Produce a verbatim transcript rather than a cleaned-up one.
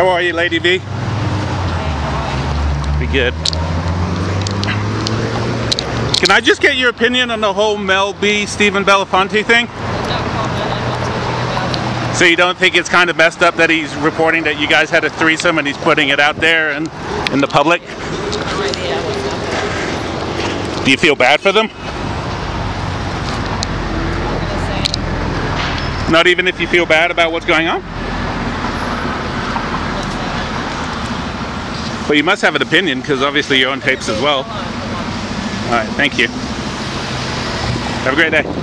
How are you, Lady V? Be good. Can I just get your opinion on the whole Mel B, Stephen Belafonte thing? So you don't think it's kind of messed up that he's reporting that you guys had a threesome and he's putting it out there and in the public? No idea what's happening. Do you feel bad for them? Not even if you feel bad about what's going on? Well, you must have an opinion because obviously you're on tapes as well. Alright, thank you. Have a great day.